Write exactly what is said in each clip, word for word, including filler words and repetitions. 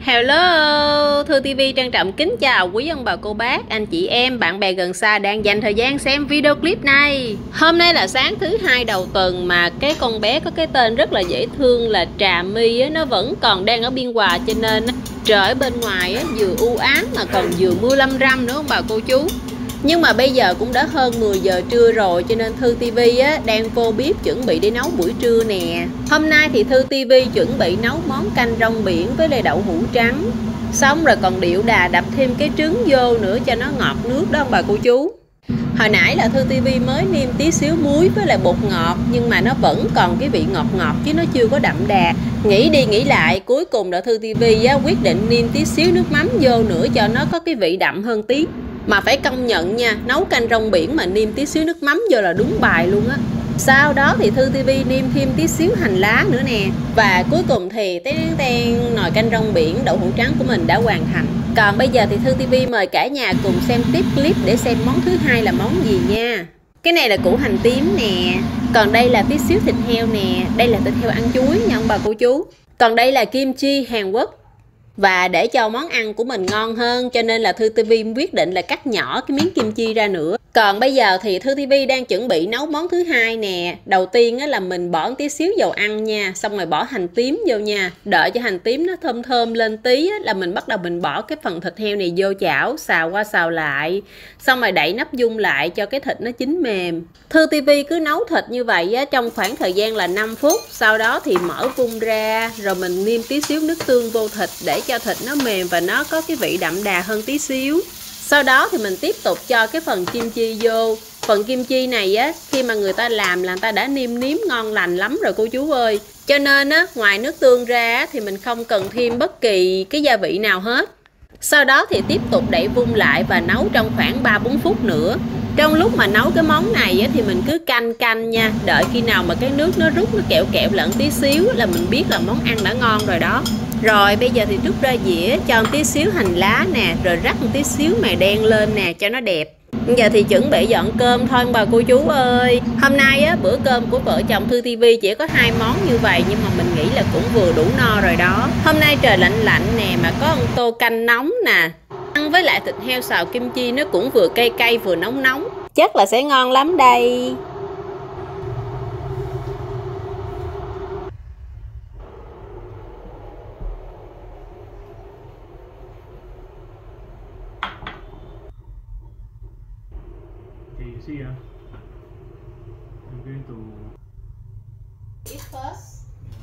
Hello, Thư ti vi trân trọng kính chào quý ông bà cô bác, anh chị em, bạn bè gần xa đang dành thời gian xem video clip này. Hôm nay là sáng thứ hai đầu tuần mà cái con bé có cái tên rất là dễ thương là Trà My á, nó vẫn còn đang ở Biên Hòa, cho nên trời ở bên ngoài á, vừa u ám mà còn vừa mưa lâm râm nữa ông bà cô chú. Nhưng mà bây giờ cũng đã hơn mười giờ trưa rồi, cho nên Thư ti vi á, đang vô bếp chuẩn bị để nấu buổi trưa nè. Hôm nay thì Thư ti vi chuẩn bị nấu món canh rong biển với lại đậu hũ trắng. Xong rồi còn điệu đà đập thêm cái trứng vô nữa cho nó ngọt nước đó ông bà cô chú. Hồi nãy là Thư ti vi mới nêm tí xíu muối với lại bột ngọt, nhưng mà nó vẫn còn cái vị ngọt ngọt chứ nó chưa có đậm đà. Nghĩ đi nghĩ lại, cuối cùng là Thư ti vi á, quyết định nêm tí xíu nước mắm vô nữa cho nó có cái vị đậm hơn tí. Mà phải công nhận nha, nấu canh rong biển mà nêm tí xíu nước mắm vô là đúng bài luôn á. Sau đó thì Thư ti vi nêm thêm tí xíu hành lá nữa nè. Và cuối cùng thì ten ten nồi canh rong biển đậu hũ trắng của mình đã hoàn thành. Còn bây giờ thì Thư ti vi mời cả nhà cùng xem tiếp clip để xem món thứ hai là món gì nha. Cái này là củ hành tím nè. Còn đây là tí xíu thịt heo nè. Đây là thịt heo ăn chuối nha ông bà cô chú. Còn đây là kim chi Hàn Quốc. Và để cho món ăn của mình ngon hơn cho nên là Thư ti vi quyết định là cắt nhỏ cái miếng kim chi ra nữa. Còn bây giờ thì Thư ti vi đang chuẩn bị nấu món thứ hai nè. Đầu tiên á, là mình bỏ tí xíu dầu ăn nha, xong rồi bỏ hành tím vô nha. Đợi cho hành tím nó thơm thơm lên tí á, là mình bắt đầu mình bỏ cái phần thịt heo này vô chảo, xào qua xào lại. Xong rồi đậy nắp dung lại cho cái thịt nó chín mềm. Thư ti vi cứ nấu thịt như vậy á, trong khoảng thời gian là năm phút. Sau đó thì mở vung ra, rồi mình nêm tí xíu nước tương vô thịt để cho thịt nó mềm và nó có cái vị đậm đà hơn tí xíu. Sau đó thì mình tiếp tục cho cái phần kim chi vô. Phần kim chi này á, khi mà người ta làm là người ta đã nêm nếm ngon lành lắm rồi cô chú ơi. Cho nên á, ngoài nước tương ra thì mình không cần thêm bất kỳ cái gia vị nào hết. Sau đó thì tiếp tục đậy vung lại và nấu trong khoảng ba bốn phút nữa. Trong lúc mà nấu cái món này á, thì mình cứ canh canh nha. Đợi khi nào mà cái nước nó rút, nó kẹo kẹo lẫn tí xíu là mình biết là món ăn đã ngon rồi đó. Rồi bây giờ thì rút ra dĩa, cho một tí xíu hành lá nè, rồi rắc một tí xíu mè đen lên nè cho nó đẹp. Bây giờ thì chuẩn bị dọn cơm thôi bà cô chú ơi. Hôm nay á, bữa cơm của vợ chồng Thư ti vi chỉ có hai món như vậy, nhưng mà mình nghĩ là cũng vừa đủ no rồi đó. Hôm nay trời lạnh lạnh nè, mà có một tô canh nóng nè. Ăn với lại thịt heo xào kim chi nó cũng vừa cay cay vừa nóng nóng. Chắc là sẽ ngon lắm đây. Okay, you see, uh, I'm going to Eat first.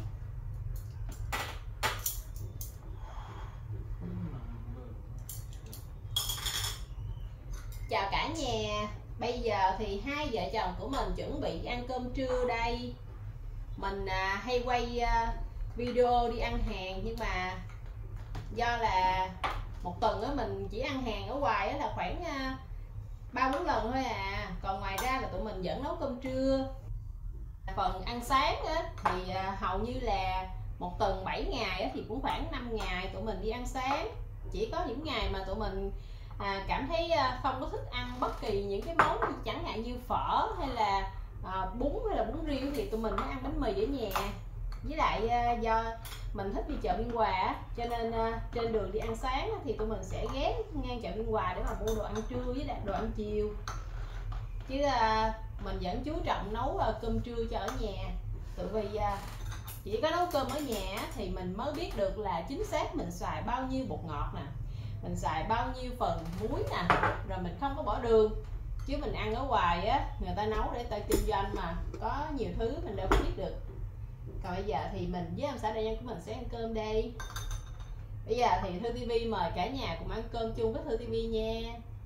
Chào cả nhà. Bây giờ thì hai vợ chồng của mình chuẩn bị ăn cơm trưa đây. Mình à, hay quay à, video đi ăn hàng, nhưng mà do là một tuần á mình chỉ ăn hàng ở ngoài á là khoảng à, ba bốn lần thôi à. Còn ngoài ra là tụi mình vẫn nấu cơm trưa. Phần ăn sáng á, thì à, hầu như là một tuần bảy ngày á, thì cũng khoảng năm ngày tụi mình đi ăn sáng. Chỉ có những ngày mà tụi mình à, cảm thấy à, không có thích ăn bất kỳ những cái món chẳng hạn như phở hay là à, bún hay là bún riêu thì tụi mình mới ăn bánh mì ở nhà. Với lại à, do mình thích đi chợ Biên Hòa á, cho nên à, trên đường đi ăn sáng á, thì tụi mình sẽ ghé ngang chợ Biên Hòa để mà mua đồ ăn trưa với lại đồ ăn chiều. Chứ à, mình vẫn chú trọng nấu à, cơm trưa cho ở nhà. Tự vì à, chỉ có nấu cơm ở nhà á, thì mình mới biết được là chính xác mình xài bao nhiêu bột ngọt nè, mình xài bao nhiêu phần muối nè, rồi mình không có bỏ đường. Chứ mình ăn ở ngoài á, người ta nấu để ta kinh doanh mà, có nhiều thứ mình đâu có biết được. Còn bây giờ thì mình với ông xã đại nhân của mình sẽ ăn cơm đây. Bây giờ thì Thư ti vi mời cả nhà cùng ăn cơm chung với Thư ti vi nha.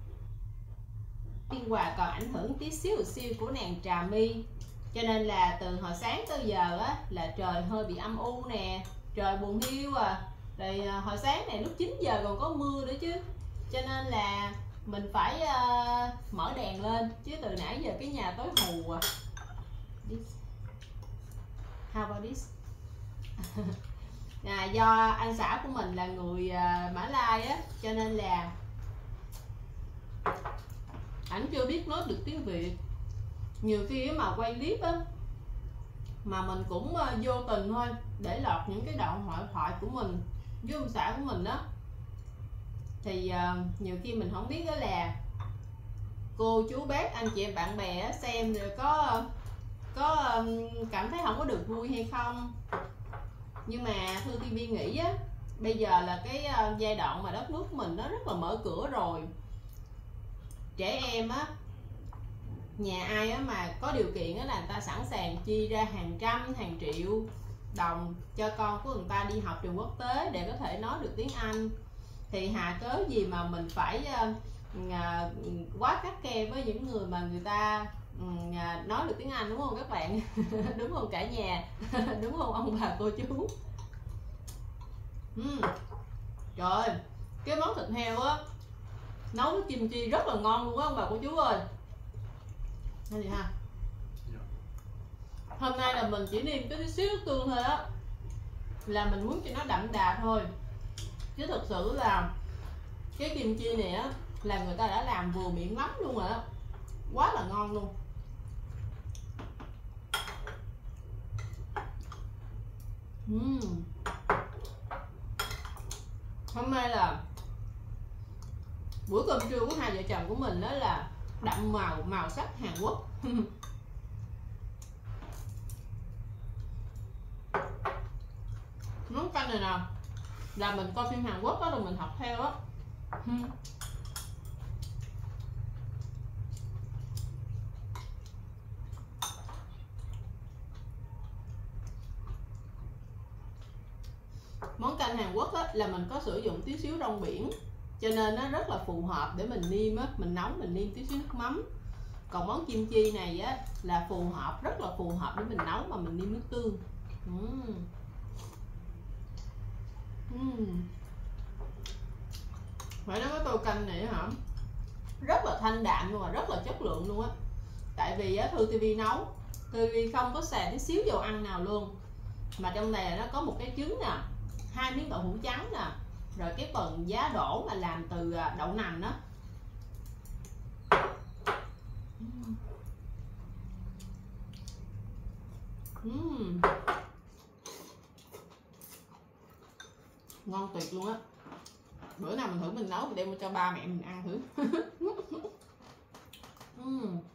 Biên Hòa còn ảnh hưởng tí xíu xíu của nàng Trà My, cho nên là từ hồi sáng tới giờ á là trời hơi bị âm u nè, trời buồn hiu à. Rồi hồi sáng này lúc chín giờ còn có mưa nữa chứ, cho nên là mình phải uh, mở đèn lên, chứ từ nãy giờ cái nhà tối hù à. This. How about this? À, do anh xã của mình là người uh, Mã Lai á, cho nên là ảnh chưa biết nói được tiếng Việt. Nhiều khi mà quay clip á mà mình cũng uh, vô tình thôi để lọt những cái đoạn hội thoại của mình với ông xã của mình đó, thì uh, nhiều khi mình không biết đó là cô chú bác anh chị em bạn bè xem rồi có có cảm thấy không có được vui hay không. Nhưng mà Thư ti vi nghĩ á, bây giờ là cái giai đoạn mà đất nước của mình nó rất là mở cửa rồi, trẻ em á, nhà ai á mà có điều kiện á là người ta sẵn sàng chi ra hàng trăm hàng triệu đồng cho con của người ta đi học trường quốc tế để có thể nói được tiếng Anh. Thì hà cớ gì mà mình phải uh, uh, quá khắt khe với những người mà người ta uh, nói được tiếng Anh, đúng không các bạn? Đúng không cả nhà? Đúng không ông bà cô chú? uhm. Trời ơi, cái món thịt heo á nấu với kim chi rất là ngon luôn á ông bà cô chú ơi. Hay gì ha? Hôm nay là mình chỉ nêm cái xíu nước tương thôi á, là mình muốn cho nó đậm đà thôi, chứ thực sự là cái kim chi này á là người ta đã làm vừa miệng lắm luôn rồi á, quá là ngon luôn. uhm. Hôm nay là buổi cơm trưa của hai vợ chồng của mình đó là đậm màu màu sắc Hàn Quốc. Món canh này nè là mình coi phim Hàn Quốc đó rồi mình học theo á. Món canh Hàn Quốc á, là mình có sử dụng tí xíu rong biển, cho nên nó rất là phù hợp để mình nêm á, mình nấu mình nêm tí xíu nước mắm. Còn món kim chi này á là phù hợp, rất là phù hợp để mình nấu mà mình nêm nước tương. uhm. Uhm. Phải nói cái tô canh này hả, rất là thanh đạm nhưng mà rất là chất lượng luôn á. Tại vì á Thư ti vi nấu, Thư ti vi không có xài tí xíu dầu ăn nào luôn, mà trong này là nó có một cái trứng nè, hai miếng đậu hũ trắng nè, rồi cái phần giá đỗ mà làm từ đậu nành đó. uhm. Ngon tuyệt luôn á. Bữa nào mình thử mình nấu mình đem cho ba mẹ mình ăn thử. uhm.